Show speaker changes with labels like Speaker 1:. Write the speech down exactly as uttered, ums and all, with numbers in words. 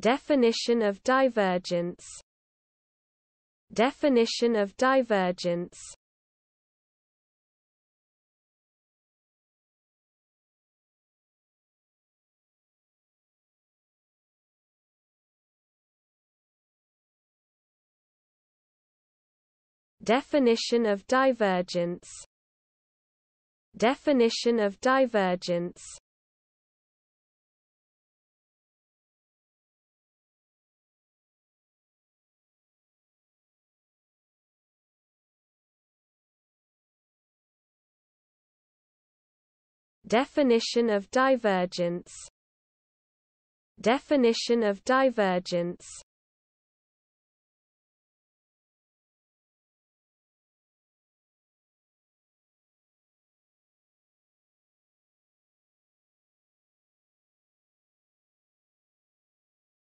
Speaker 1: Definition of divergence. Definition of divergence. Definition of divergence. Definition of divergence. Definition of divergence. Definition of divergence.